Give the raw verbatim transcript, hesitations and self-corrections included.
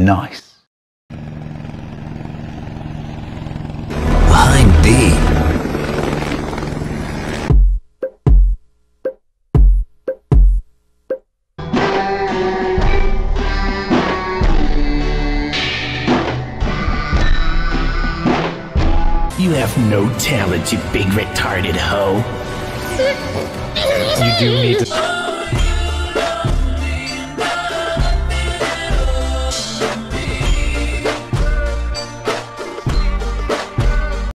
Nice. Behind B. You have no talent, you big retarded hoe. You do need to...